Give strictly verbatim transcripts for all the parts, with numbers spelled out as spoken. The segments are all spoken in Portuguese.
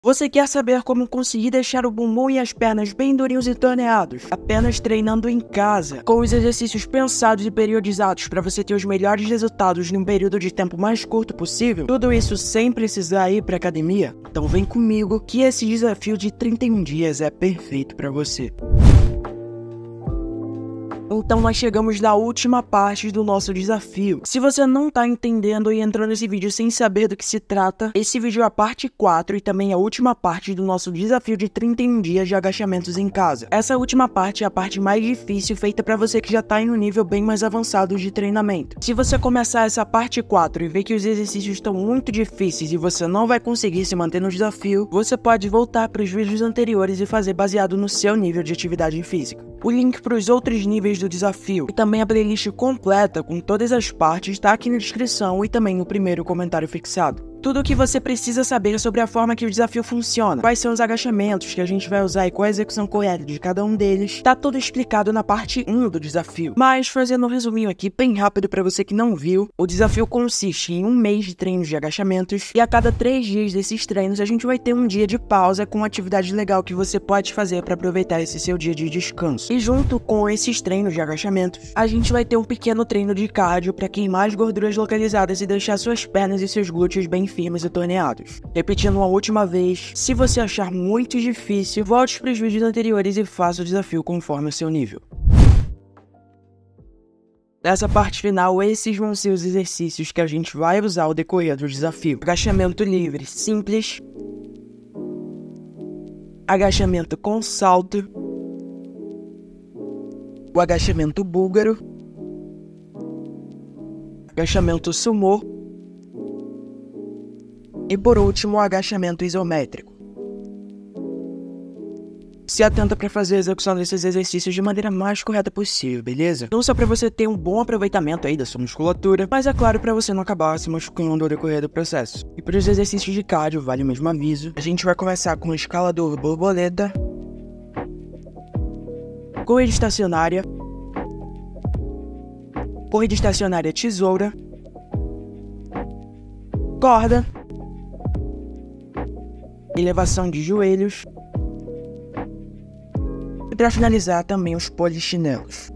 Você quer saber como conseguir deixar o bumbum e as pernas bem durinhos e torneados, apenas treinando em casa, com os exercícios pensados e periodizados para você ter os melhores resultados num período de tempo mais curto possível? Tudo isso sem precisar ir para academia? Então vem comigo que esse desafio de trinta e um dias é perfeito para você. Então nós chegamos na última parte do nosso desafio. Se você não tá entendendo e entrou nesse vídeo sem saber do que se trata, esse vídeo é a parte quatro e também a última parte do nosso desafio de trinta e um dias de agachamentos em casa. Essa última parte é a parte mais difícil, feita para você que já tá em um nível bem mais avançado de treinamento. Se você começar essa parte quatro e ver que os exercícios estão muito difíceis e você não vai conseguir se manter no desafio, você pode voltar para os vídeos anteriores e fazer baseado no seu nível de atividade física. O link para os outros níveis do desafio e também a playlist completa com todas as partes está aqui na descrição e também no primeiro comentário fixado. Tudo o que você precisa saber sobre a forma que o desafio funciona, quais são os agachamentos que a gente vai usar e qual a execução correta de cada um deles, tá tudo explicado na parte um do desafio. Mas fazendo um resuminho aqui bem rápido para você que não viu, o desafio consiste em um mês de treinos de agachamentos e a cada três dias desses treinos a gente vai ter um dia de pausa com atividade legal que você pode fazer para aproveitar esse seu dia de descanso. E junto com esses treinos de agachamentos, a gente vai ter um pequeno treino de cardio para queimar as gorduras localizadas e deixar suas pernas e seus glúteos bem firmes e torneados. Repetindo uma última vez, se você achar muito difícil, volte para os vídeos anteriores e faça o desafio conforme o seu nível. Nessa parte final, esses vão ser os exercícios que a gente vai usar ao decorrer do desafio. Agachamento livre simples, agachamento com salto, o agachamento búlgaro, agachamento sumô, e por último, o agachamento isométrico. Se atenta para fazer a execução desses exercícios de maneira mais correta possível, beleza? Não só para você ter um bom aproveitamento aí da sua musculatura, mas é claro para você não acabar se machucando ao decorrer do processo. E para os exercícios de cardio, vale o mesmo aviso, a gente vai começar com o escalador borboleta, corrida estacionária, corrida estacionária tesoura, corda, elevação de joelhos e para finalizar também os polichinelos.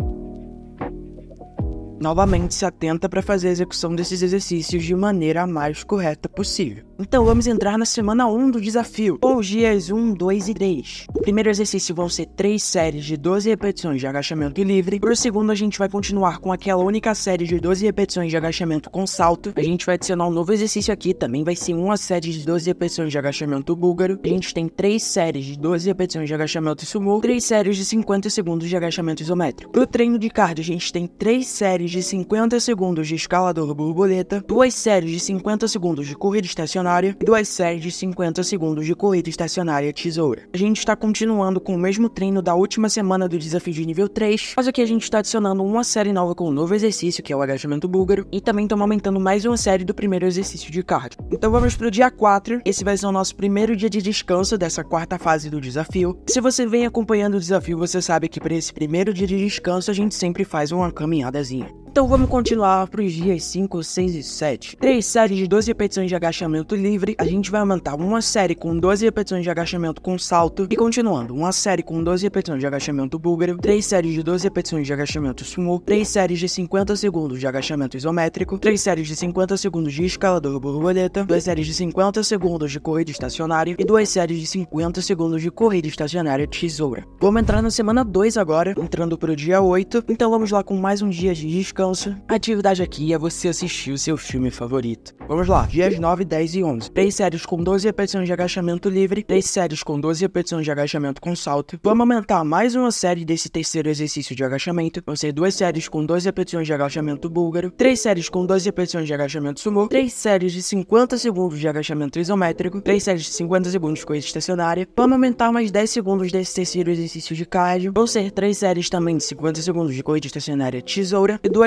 Novamente se atenta para fazer a execução desses exercícios de maneira a mais correta possível. Então vamos entrar na semana um do desafio, com os dias um, dois e três. O primeiro exercício vão ser três séries de doze repetições de agachamento livre. Para o segundo a gente vai continuar com aquela única série de doze repetições de agachamento com salto. A gente vai adicionar um novo exercício aqui, também vai ser uma série de doze repetições de agachamento búlgaro. A gente tem três séries de doze repetições de agachamento sumô, três séries de cinquenta segundos de agachamento isométrico. Para o treino de cardio a gente tem três séries de cinquenta segundos de escalador borboleta, duas séries de cinquenta segundos de corrida estacionária e duas séries de cinquenta segundos de corrida estacionária tesoura. A gente está continuando com o mesmo treino da última semana do desafio de nível três, mas aqui a gente está adicionando uma série nova com um novo exercício, que é o agachamento búlgaro, e também estamos aumentando mais uma série do primeiro exercício de cardio. Então vamos para o dia quatro, esse vai ser o nosso primeiro dia de descanso dessa quarta fase do desafio. Se você vem acompanhando o desafio, você sabe que para esse primeiro dia de descanso a gente sempre faz uma caminhadazinha. Então vamos continuar para os dias cinco, seis e sete. Três séries de doze repetições de agachamento livre. A gente vai aumentar uma série com doze repetições de agachamento com salto. E continuando, uma série com doze repetições de agachamento búlgaro. Três séries de doze repetições de agachamento sumô. Três séries de cinquenta segundos de agachamento isométrico. Três séries de cinquenta segundos de escalador borboleta. Duas séries de cinquenta segundos de corrida estacionária. E duas séries de cinquenta segundos de corrida estacionária tesoura. Vamos entrar na semana dois agora, entrando para o dia oito. Então vamos lá com mais um dia de descanso. A atividade aqui é você assistir o seu filme favorito. Vamos lá, dias nove, dez e onze. três séries com doze repetições de agachamento livre, três séries com doze repetições de agachamento com salto. Vamos aumentar mais uma série desse terceiro exercício de agachamento. Vão ser duas séries com doze repetições de agachamento búlgaro, três séries com doze repetições de agachamento sumô, três séries de cinquenta segundos de agachamento isométrico, três séries de cinquenta segundos de corrida estacionária. Vamos aumentar mais dez segundos desse terceiro exercício de cardio. Vão ser três séries também de cinquenta segundos de corrida estacionária tesoura e duas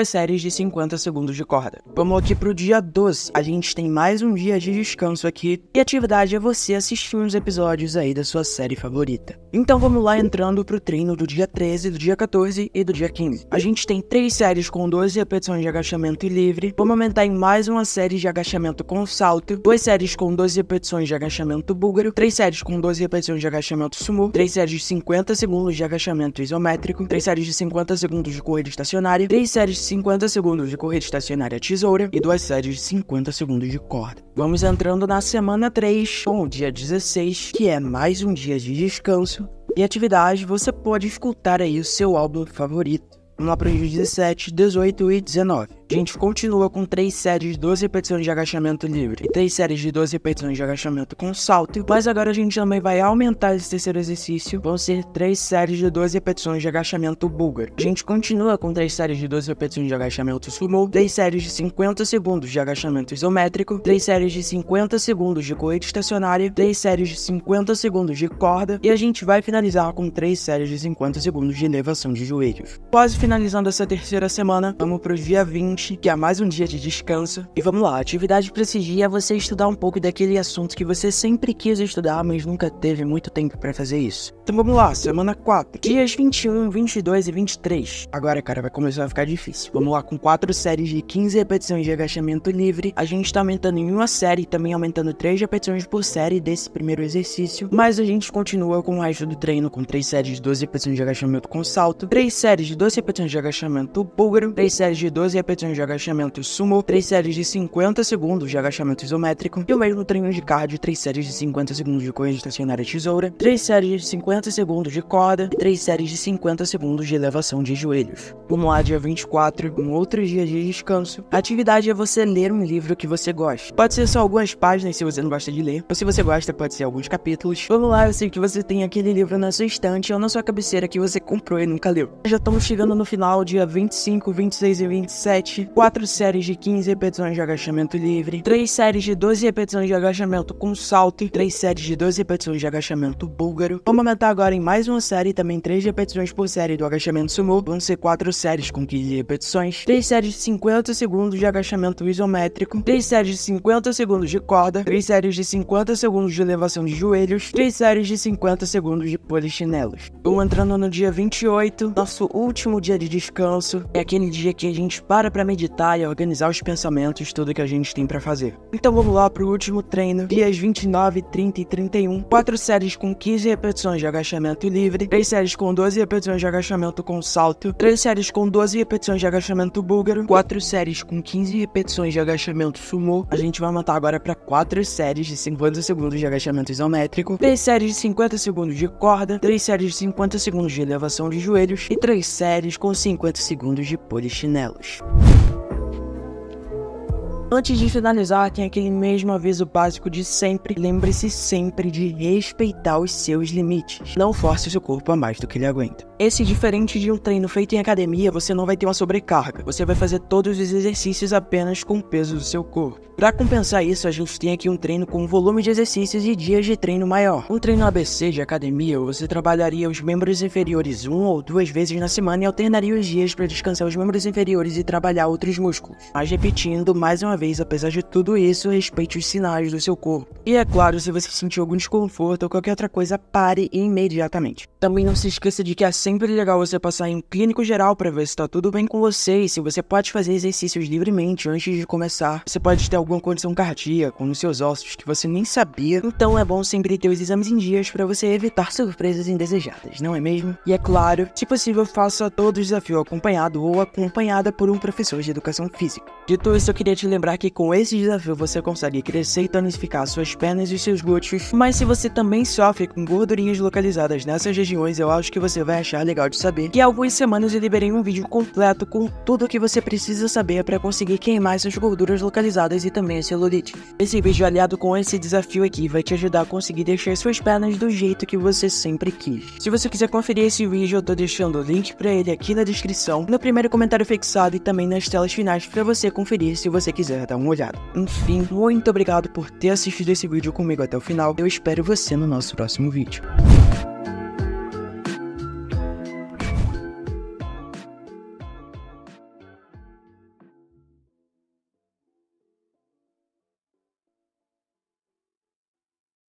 duas séries de cinquenta segundos de corda. Vamos aqui pro dia doze. A gente tem mais um dia de descanso aqui e a atividade é você assistir uns episódios aí da sua série favorita. Então vamos lá entrando pro treino do dia treze, do dia quatorze e do dia quinze. A gente tem três séries com doze repetições de agachamento livre. Vamos aumentar em mais uma série de agachamento com salto, duas séries com doze repetições de agachamento búlgaro, três séries com doze repetições de agachamento sumô, três séries de cinquenta segundos de agachamento isométrico, três séries de cinquenta segundos de corrida estacionária, três séries de cinquenta segundos de corrida estacionária tesoura e duas séries de cinquenta segundos de corda. Vamos entrando na semana três, com o dia dezesseis, que é mais um dia de descanso. E atividade, você pode escutar aí o seu álbum favorito. Vamos lá para os dias dezessete, dezoito e dezenove. A gente continua com três séries de doze repetições de agachamento livre e três séries de doze repetições de agachamento com salto, mas agora a gente também vai aumentar esse terceiro exercício, vão ser três séries de doze repetições de agachamento búlgaro. A gente continua com três séries de doze repetições de agachamento sumô, três séries de cinquenta segundos de agachamento isométrico, três séries de cinquenta segundos de corrida estacionária, três séries de cinquenta segundos de corda e a gente vai finalizar com três séries de cinquenta segundos de elevação de joelhos. Quase finalizando essa terceira semana, vamos para o dia vinte, que é mais um dia de descanso. E vamos lá, a atividade para esse dia é você estudar um pouco daquele assunto que você sempre quis estudar, mas nunca teve muito tempo para fazer isso. Então vamos lá, semana quatro, dias vinte e um, vinte e dois e vinte e três. Agora, cara, vai começar a ficar difícil. Vamos lá, com quatro séries de quinze repetições de agachamento livre. A gente tá aumentando em uma série, também aumentando três repetições por série desse primeiro exercício. Mas a gente continua com o resto do treino, com três séries de doze repetições de agachamento com salto, três séries de doze repetições de agachamento búlgaro, três séries de doze repetições de agachamento sumô, três séries de cinquenta segundos de agachamento isométrico e o mesmo treino de cardio, três séries de cinquenta segundos de corrida estacionária tesoura, três séries de cinquenta segundos de corda e três séries de cinquenta segundos de elevação de joelhos. Vamos lá, dia vinte e quatro, um outro dia de descanso. A atividade é você ler um livro que você gosta. Pode ser só algumas páginas se você não gosta de ler, ou se você gosta pode ser alguns capítulos. Vamos lá, eu sei que você tem aquele livro na sua estante ou na sua cabeceira que você comprou e nunca leu. Já estamos chegando no final, dia vinte e cinco, vinte e seis e vinte e sete, quatro séries de quinze repetições de agachamento livre, três séries de doze repetições de agachamento com salto, três séries de doze repetições de agachamento búlgaro. Vamos aumentar agora em mais uma série, também três repetições por série do agachamento sumô, vão ser quatro séries com quinze repetições, três séries de cinquenta segundos de agachamento isométrico, três séries de cinquenta segundos de corda, três séries de cinquenta segundos de elevação de joelhos, três séries de cinquenta segundos de polichinelos. Vamos entrando no dia vinte e oito, nosso último dia de descanso, é aquele dia que a gente para pra meditar e organizar os pensamentos, tudo que a gente tem pra fazer. Então vamos lá pro último treino, dias vinte e nove, trinta e trinta e um, quatro séries com quinze repetições de agachamento livre, três séries com doze repetições de agachamento com salto, três séries com doze repetições de agachamento búlgaro, quatro séries com quinze repetições de agachamento sumô. A gente vai aumentar agora para quatro séries de cinquenta segundos de agachamento isométrico, três séries de cinquenta segundos de corda, três séries de cinquenta segundos de elevação de joelhos e três séries com cinquenta segundos de polichinelos. Antes de finalizar, tem aquele mesmo aviso básico de sempre. Lembre-se sempre de respeitar os seus limites. Não force o seu corpo a mais do que ele aguenta. Esse, diferente de um treino feito em academia, você não vai ter uma sobrecarga. Você vai fazer todos os exercícios apenas com o peso do seu corpo. Para compensar isso, a gente tem aqui um treino com volume de exercícios e dias de treino maior. Um treino A B C de academia, você trabalharia os membros inferiores uma ou duas vezes na semana e alternaria os dias para descansar os membros inferiores e trabalhar outros músculos. Mas repetindo, mais uma vez, apesar de tudo isso, respeite os sinais do seu corpo. E é claro, se você sentir algum desconforto ou qualquer outra coisa, pare imediatamente. Também não se esqueça de que é sempre legal você passar em um clínico geral para ver se tá tudo bem com você e se você pode fazer exercícios livremente antes de começar. Você pode ter alguma condição cardíaca nos seus ossos que você nem sabia, então é bom sempre ter os exames em dias para você evitar surpresas indesejadas, não é mesmo? E é claro, se possível, faça todo o desafio acompanhado ou acompanhada por um professor de educação física. Dito isso, eu queria te lembrar que com esse desafio você consegue crescer e tonificar suas pernas e seus glúteos, mas se você também sofre com gordurinhas localizadas nessas regiões, eu acho que você vai achar legal de saber que há algumas semanas eu liberei um vídeo completo com tudo o que você precisa saber para conseguir queimar essas gorduras localizadas e também a celulite. Esse vídeo, aliado com esse desafio aqui, vai te ajudar a conseguir deixar suas pernas do jeito que você sempre quis. Se você quiser conferir esse vídeo, eu tô deixando o link para ele aqui na descrição, no primeiro comentário fixado e também nas telas finais para você conferir se você quiser dar uma olhada. Enfim, muito obrigado por ter assistido esse vídeo comigo até o final. Eu espero você no nosso próximo vídeo.